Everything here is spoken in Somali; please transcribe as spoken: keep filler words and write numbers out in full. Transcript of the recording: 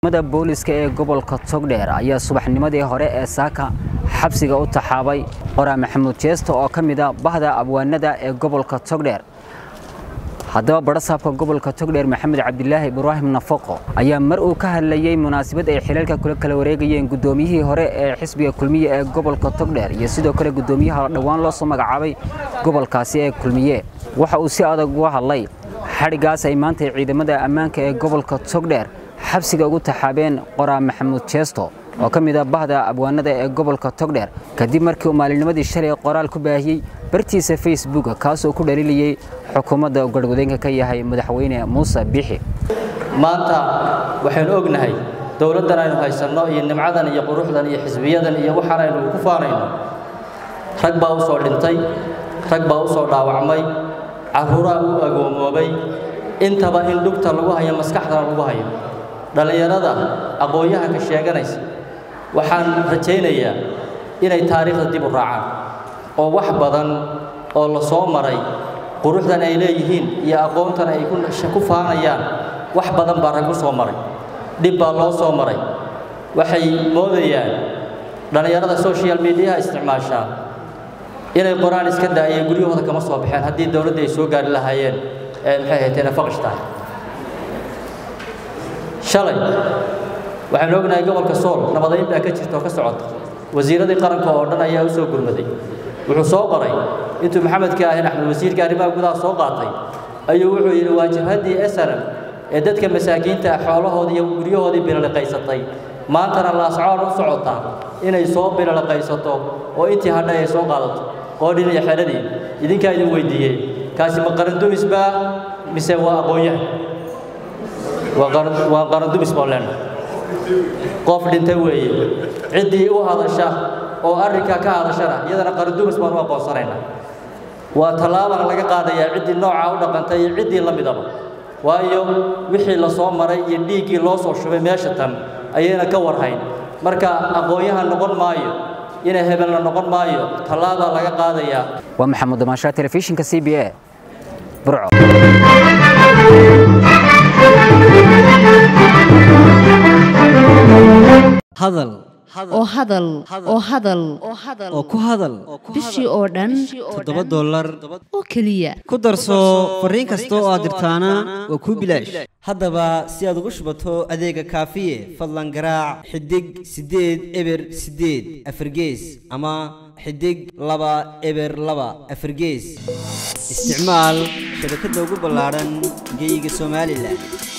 mada booliska ee gobolka Togdheer ayaa subaxnimadii hore ee saaka xabsiga u taxaabay Qoraa Maxamuud Jeesto oo kamid ah bahda abwaanada ee gobolka Togdheer. haddaba barasaabka gobolka Togdheer Maxamed Cabdilaahi Ibraahim Nafaqo ayaa mar uu ka hadlayay munaasabad ay xilalka kula kala wareegayeen gudoomiyihii hore ee xisbiga kulmiye ee gobolka Togdheer iyo sidoo kale gudoomiyaha dhawaan loo soo magacaabay gobolkaasi ee kulmiye. waxa uu si adag uga hadlay xarigaas ay maanta ciidamada ammaanka ee gobolka Togdheer xabsiga ugu taxaabeen Qoraa Maxamuud Jeesto oo kamid ah bahda abwaanada ee gobolka Togdheer kadib markii uu maalinimadii shalay qoraal ku baahiyay bartiisa Facebook kaas oo ku dhaliilay xukuumadda garwadeenka ka yahay madaxweyne Muuse Bixi. maanta waxaan ognahay dawladdan aynu haysano iyo nimcadan iyo quruxdan iyo xisbiyadan iyo waxaan aynu ku faanayno rag baa u soo dhintay rag baa u soo dhaawacmay caruuraa u agoomoobay intaba in dhugta lagu hayo maskaxdana lagu hayo dhalinyarada aqoonyaha ka sheeganaysa waxaan rajaynayaa inay taariikhda dib u raacaan oo wax badan oo la soo maray quruxdan ay leeyihiin iyo aqoontan ay ku faanayaan wax badan baa rag u soo maray dib baa loo soo maray waxay moodayaan dhalinyarada social media isticmaashaa inay qoraan iska daayeen guryahooda kama soo baxeen haddii dawladda ay soo gaari lahaayeen ee maxay hayteen faqishtaa shalay waxaan ognahay gobolka Sool nabadeyn baa ka jirto ka socota wasiiradii qaranka oo dhan ayaa u soo gurmaday wuxuu soo qoray intuu Maxamed ka ahayn Axmed wasiirka arrimaha gudaha soo qaatay ayuu wuxuu yiri waajibadii S R M ee dadka masaakiinta xoolahooda iyo guryahoodii bilaqaysatay maantana la ascaar u socota inay soo bilaqaysato oo intii hadda ay soo qaadato qoodin iyo xeradii idinka idin weydiiyay kaasi ma qaran dumis baa mise waa aqoonyahan waa qaran dumis boolen qof dhintay weeye cidii u hadasha oo arrinka ka hadashana iyadana qaran dumis baan u aqoonsanayna waa talaabada laga qaadayaa cidii nooca u dhaqantay iyo cidii la midaba waayo wixii la soo maray iyo dhiigii loo soo shubay meesha tan ayayna ka warhayn marka aqoonyahan noqon maayo ina hebel la noqon maayo talaabada laga qaadayaa waa Maxamuud Damaasha telefishinka C B A Burco. hadal oo hadal oo hadal oo ku hadal bishii oo dhan toddoba dollar oo kaliya ku darso fariin kasta oo aad dirtaana waa ku bilaash haddaba si aad ugu shubato adeega kaafiye fadlan garaac xidig sideed eber sideed afargees ama xidig laba eber laba afargees isticmaal shabakadda ugu ballaaran geyga Soomaaliland.